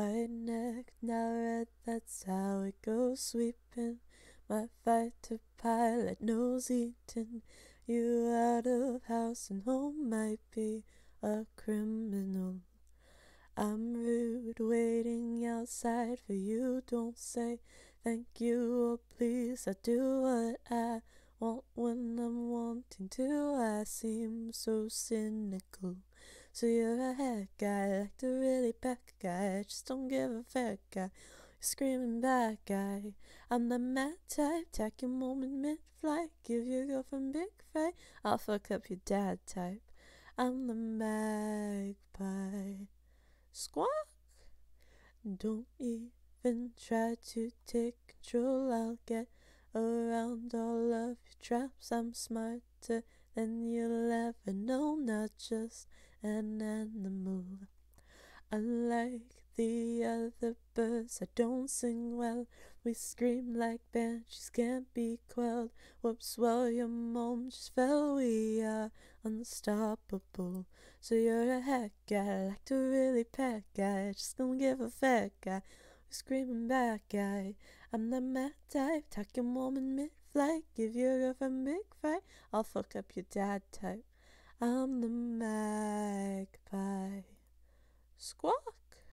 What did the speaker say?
White neck, now red, that's how it goes sweeping. My fighter pilot nose eating. You out of house and home might be a criminal. I'm rude, waiting outside for you. Don't say thank you or please. I do what I want when I'm wanting to. I seem so cynical. So you're a head guy, like the really bad guy. Just don't give a fair guy. You're screaming bad guy. I'm the mad type, tack your moment mid-flight. Give your girlfriend big fright. I'll fuck up your dad type. I'm the magpie. Squawk! Don't even try to take control. I'll get around all of your traps. I'm smarter than you'll ever know. Not just an animal. Unlike the other birds, I don't sing well. We scream like banshees, can't be quelled. Whoops, well, your mom just fell. We are unstoppable. So you're a head guy, like the really bad guy. Just don't give a fat guy. We're screaming bad guy. I'm the mad type, tuck your mom in mid-flight. Give your girlfriend big fright. I'll fuck up your dad type. I'm the magpie. Squawk!